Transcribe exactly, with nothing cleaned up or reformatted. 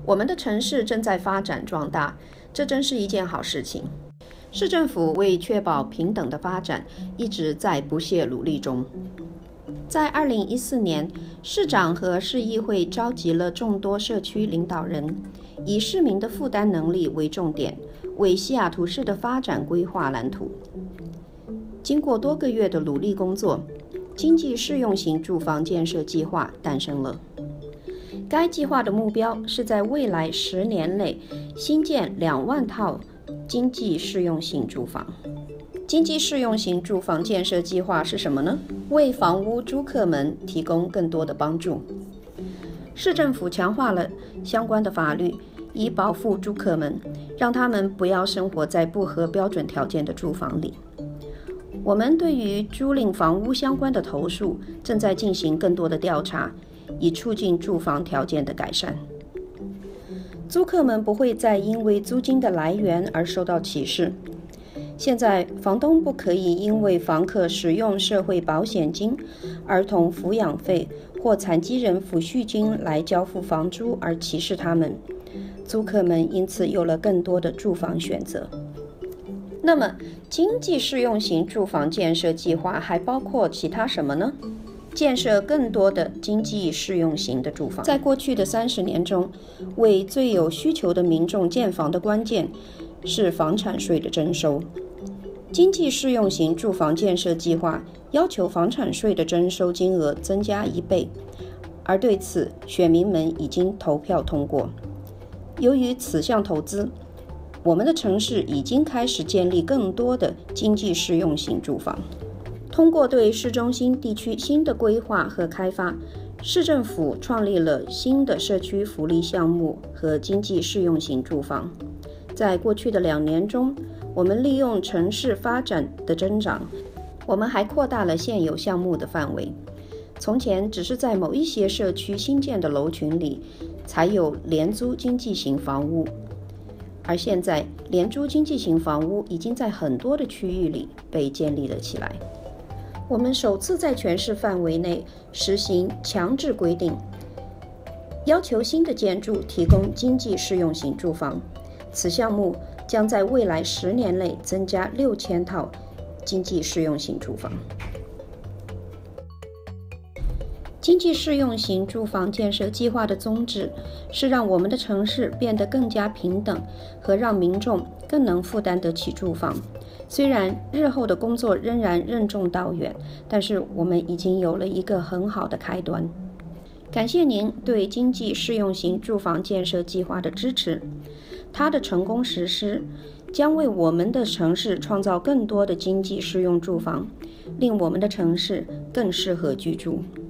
我们的城市正在发展壮大，这真是一件好事情。市政府为确保平等的发展，一直在不懈努力中。在二零一四年，市长和市议会召集了众多社区领导人，以市民的负担能力为重点，为西雅图市的发展规划蓝图。经过多个月的努力工作，经济适用型住房建设计划诞生了。该计划的目标是在未来十年内新建两万套经济适用型住房。经济适用型住房建设计划是什么呢？为房屋租客们提供更多的帮助。市政府强化了相关的法律，以保护租客们，让他们不要生活在不合标准条件的住房里。我们对于租赁房屋相关的投诉正在进行更多的调查，以促进住房条件的改善。租客们不会再因为租金的来源而受到歧视。现在，房东不可以因为房客使用社会保险金、儿童抚养费或残疾人抚恤金来交付房租而歧视他们。租客们因此有了更多的住房选择。那么，经济适用型住房建设计划还包括其他什么呢？建设更多的经济适用型的住房。在过去的三十年中，为最有需求的民众建房的关键是房产税的征收。经济适用型住房建设计划要求房产税的征收金额增加一倍，而对此选民们已经投票通过。由于此项投资，我们的城市已经开始建立更多的经济适用型住房。通过对市中心地区新的规划和开发，市政府创立了新的社区福利项目和经济适用型住房。在过去的两年中，我们利用城市发展的增长，我们还扩大了现有项目的范围。从前只是在某一些社区新建的楼群里才有廉租经济型房屋，而现在廉租经济型房屋已经在很多的区域里被建立了起来。我们首次在全市范围内实行强制规定，要求新的建筑提供经济适用型住房。此项目将在未来十年内增加六千套经济适用型住房。经济适用型住房建设计划的宗旨是让我们的城市变得更加平等，和让民众更能负担得起住房。虽然日后的工作仍然任重道远，但是我们已经有了一个很好的开端。感谢您对经济适用型住房建设计划的支持，它的成功实施将为我们的城市创造更多的经济适用住房，令我们的城市更适合居住。